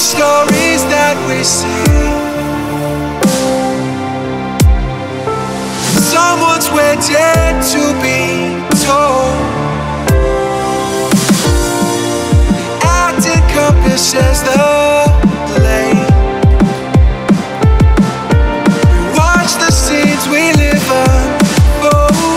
stories that we see, someone's waiting to be told. The acting encompasses the lane. We watch the scenes we live unfold.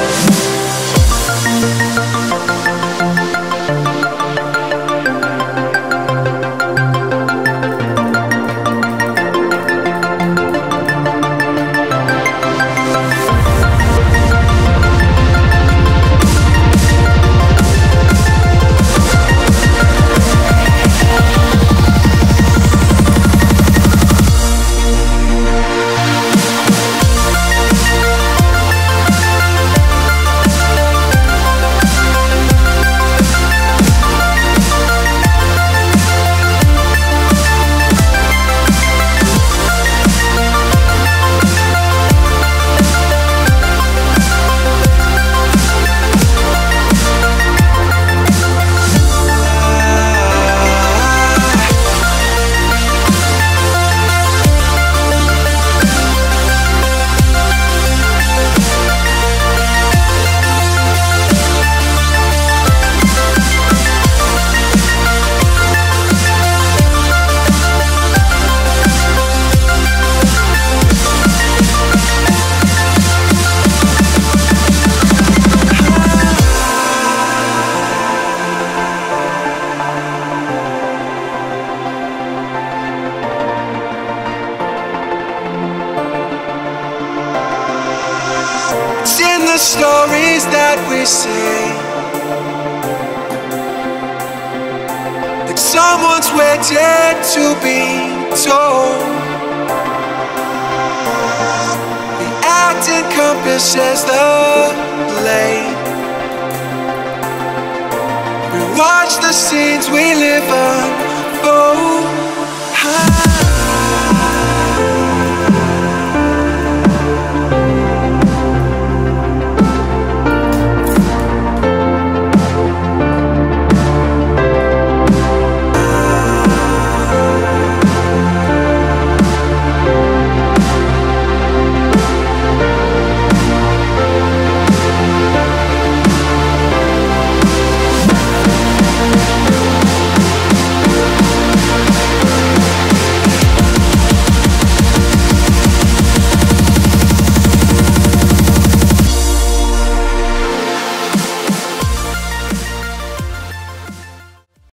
The stories that we see, like someone's waiting to be told. The act encompasses the lane. We watch the scenes we live unfold.